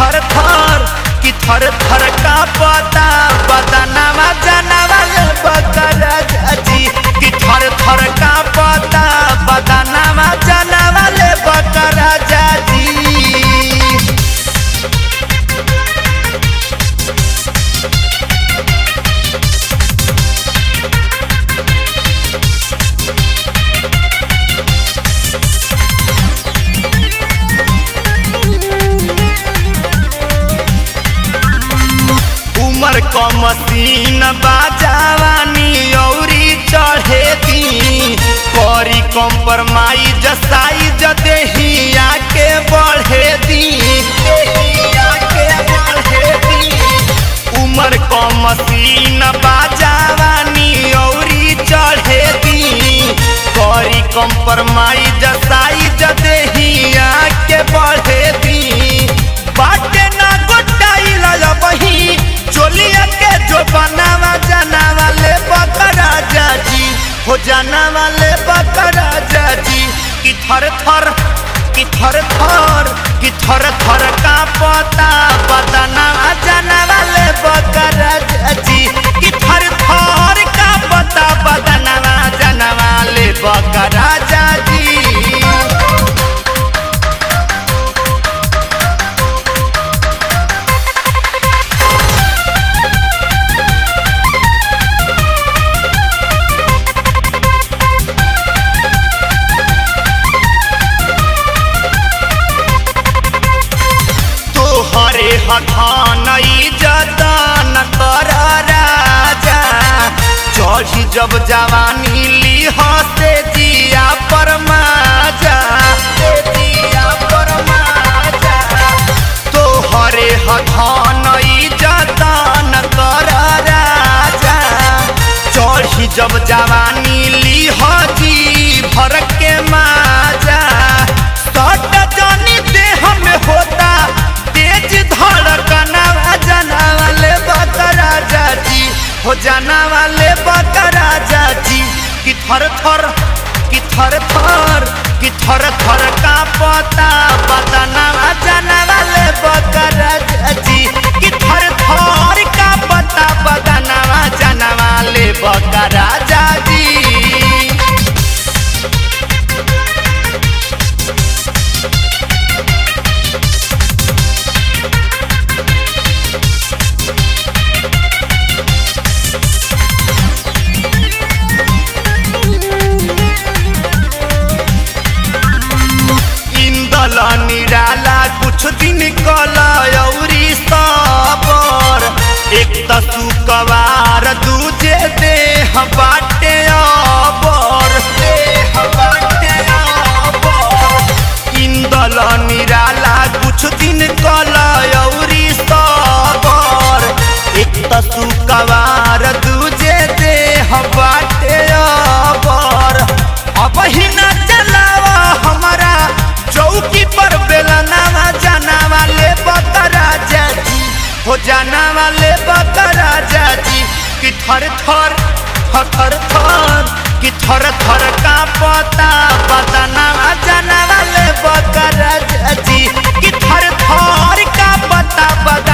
थर थर का पता बदनामा जानवाले बकरा जी कि थर थर का पता बदनामा जानवाले बकरा जी। उमर क मसीन बाजावानी औरी चढ़े दी करी कंप्रोमाइज साइज देहिया के बढ़े दी उमर क मसीन बाजावानी औरी चढ़े दी करी कंप्रोमाइज साइज देहिया के बढ़े दी बाटे ना गोटाई लबही चोलिया के जो बनावा जाना वाले बकरा जी हो जाना वाले बकरा जी कि थर थर का पता बदनामा जाना वाले बकरा जी कि थर थर का पता बदनामा जाना वाले बकरा जी। हरे हथान जतन कर राजा चढ़ी जब जवानी ली हसे जिया परमाजा तो हरे हथान जतन कर राजा चढ़ी जब जवानी ली हजी भर के माजा सट जानी देह में होता धड़कना जाना वाले बकरा जी हो जाना वाले बकरा जी कि थर थर का पता बदनामा जाना वाले बकरा जी कि थर थर का पता बदनामा जाना वाले बकरा जी। निराला कुछ दिन कलौरी सबर एक सुकवार दूजे देह बाटे अबर इंदल निराला कुछ दिन कलौरी सबर एक सुकवार दूजे देह बाटे अबर अब ही न चलावा हमारा चौकी पर बेलनावा जाना वाले बकरा जी हो जाना वाले बकरा जी कि थर थर का पता बदनामा जाना वाले बकरा जी कि थर थर का पता